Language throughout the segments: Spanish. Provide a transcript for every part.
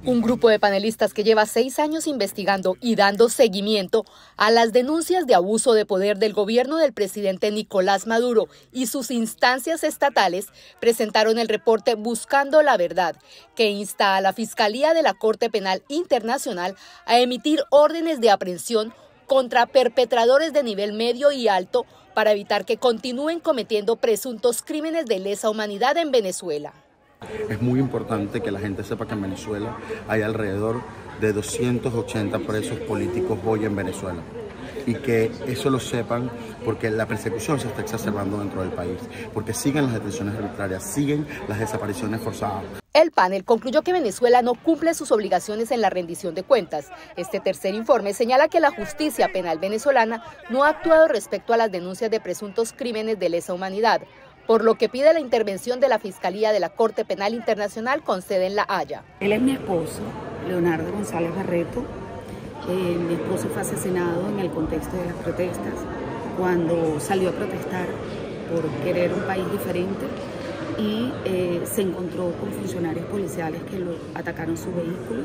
Un grupo de panelistas que lleva 6 años investigando y dando seguimiento a las denuncias de abuso de poder del gobierno del presidente Nicolás Maduro y sus instancias estatales presentaron el reporte Buscando la Verdad, que insta a la Fiscalía de la Corte Penal Internacional a emitir órdenes de aprehensión contra perpetradores de nivel medio y alto para evitar que continúen cometiendo presuntos crímenes de lesa humanidad en Venezuela. Es muy importante que la gente sepa que en Venezuela hay alrededor de 280 presos políticos hoy en Venezuela y que eso lo sepan porque la persecución se está exacerbando dentro del país, porque siguen las detenciones arbitrarias, siguen las desapariciones forzadas. El panel concluyó que Venezuela no cumple sus obligaciones en la rendición de cuentas. Este tercer informe señala que la justicia penal venezolana no ha actuado respecto a las denuncias de presuntos crímenes de lesa humanidad, por lo que pide la intervención de la Fiscalía de la Corte Penal Internacional con sede en La Haya. Él es mi esposo, Leonardo González Barreto. Mi esposo fue asesinado en el contexto de las protestas, cuando salió a protestar por querer un país diferente y se encontró con funcionarios policiales que lo atacaron su vehículo,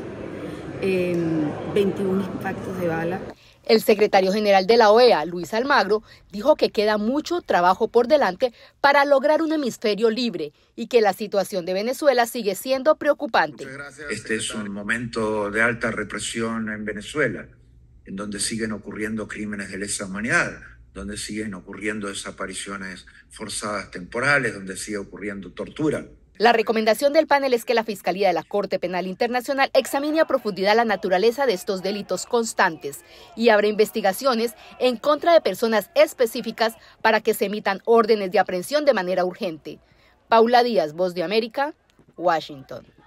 21 impactos de bala. El secretario general de la OEA, Luis Almagro, dijo que queda mucho trabajo por delante para lograr un hemisferio libre y que la situación de Venezuela sigue siendo preocupante. Este es un momento de alta represión en Venezuela, en donde siguen ocurriendo crímenes de lesa humanidad, donde siguen ocurriendo desapariciones forzadas temporales, donde sigue ocurriendo tortura. La recomendación del panel es que la Fiscalía de la Corte Penal Internacional examine a profundidad la naturaleza de estos delitos constantes y abra investigaciones en contra de personas específicas para que se emitan órdenes de aprehensión de manera urgente. Paula Díaz, Voz de América, Washington.